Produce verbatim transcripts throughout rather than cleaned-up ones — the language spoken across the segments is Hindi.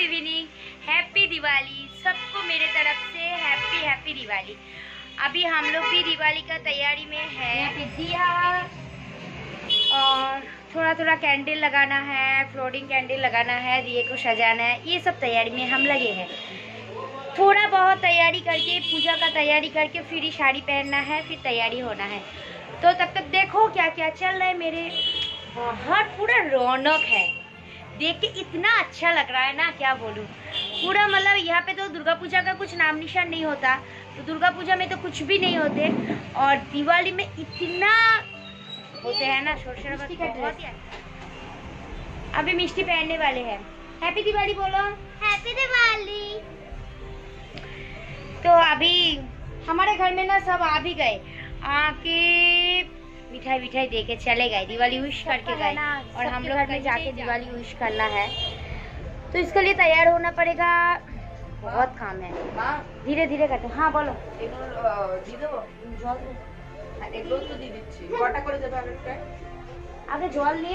इवनिंग, हैप्पी दिवाली सबको मेरे तरफ से। Happy happy Diwali. अभी हम लोग भी दिवाली का तैयारी में है। दिया और थोड़ा थोड़ा कैंडल लगाना है, फ्लोटिंग कैंडल लगाना है, दिए को सजाना है, ये सब तैयारी में हम लगे हैं। थोड़ा बहुत तैयारी करके, पूजा का तैयारी करके फिर ही साड़ी पहनना है, फिर तैयारी होना है। तो तब तक देखो क्या क्या चल रहा है। मेरे बहुत पूरा रौनक है, देख के इतना अच्छा लग रहा है ना, क्या बोलूँ। पूरा मतलब यहाँ पे तो दुर्गा पूजा का कुछ नाम निशान नहीं होता, तो दुर्गा पूजा में तो कुछ भी नहीं होते, और दिवाली में इतना होते हैं ना शोर शराबा। अभी मिष्टी पहनने वाले हैं। हैप्पी दिवाली बोलो। हैप्पी दिवाली। तो अभी हमारे घर में ना सब आ भी गए, आके मिठाई मिठाई दे के चले गए, दिवाली विश करके गए, और हम लोग घर में जाके दिवाली विश करना है। तो इसके लिए तैयार होना पड़ेगा, बहुत काम है, धीरे धीरे करते। हाँ बोलो। आगे जल निये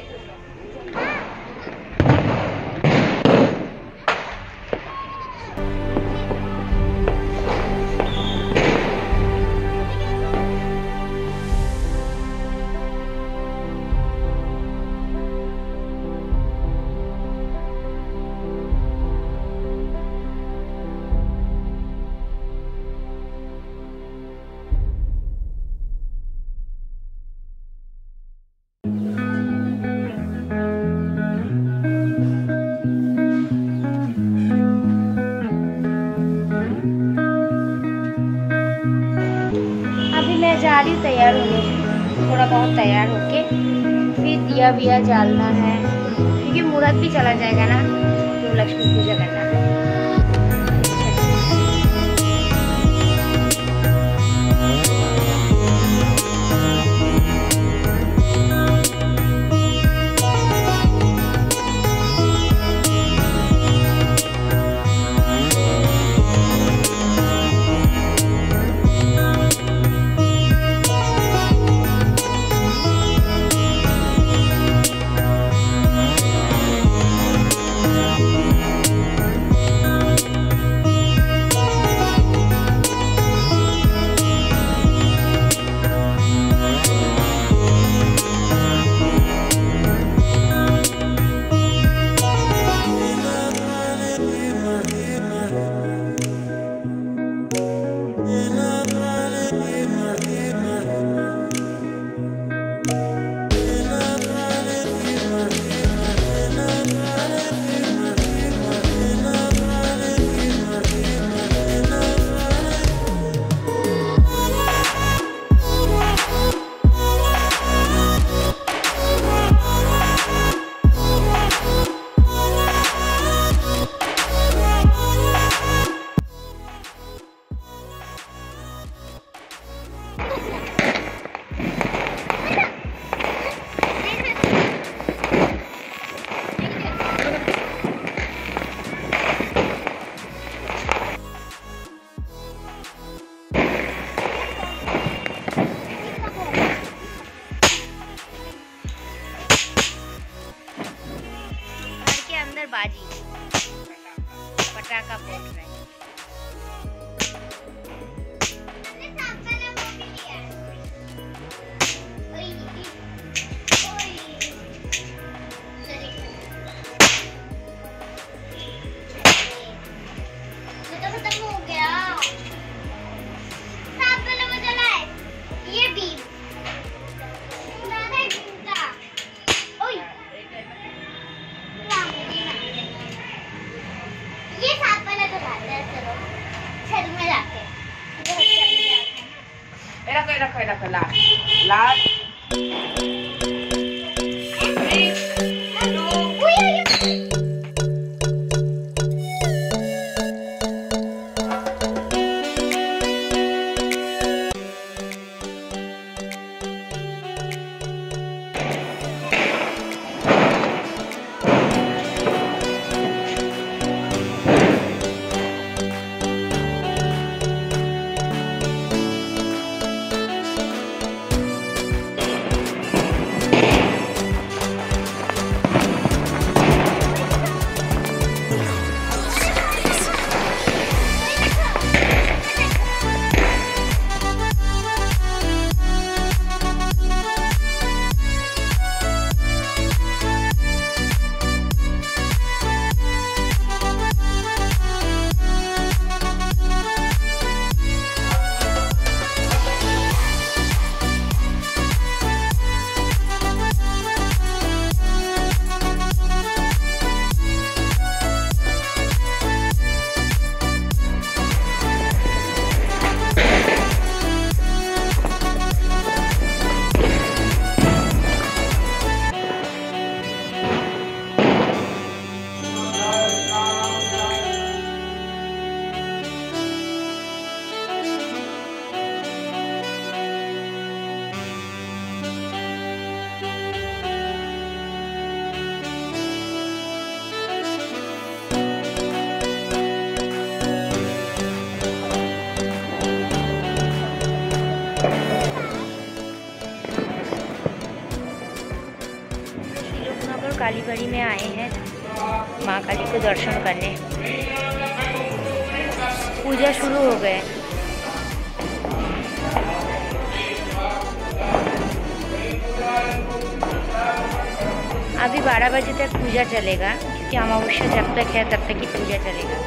जा रही हूँ तैयार होने, थोड़ा बहुत तैयार होके फिर दिया विया जालना है, क्योंकि मुहूर्त भी चला जाएगा ना, तो लक्ष्मी पूजा करना है। बाजी पटाखा फोड़ रहे हैं। रखो रखो लाल लाल में आए हैं माँ काली को दर्शन करने। पूजा शुरू हो गए। अभी बारह बजे तक पूजा चलेगा, क्योंकि अमावस्या जब तक है तब तक ही पूजा चलेगा।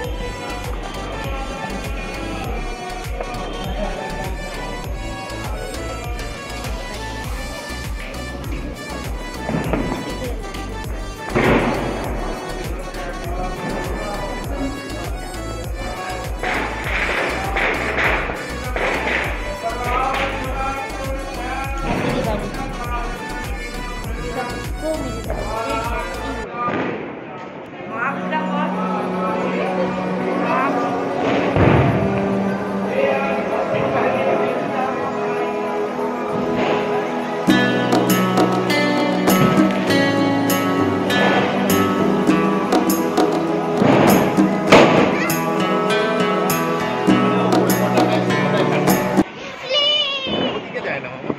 Ano?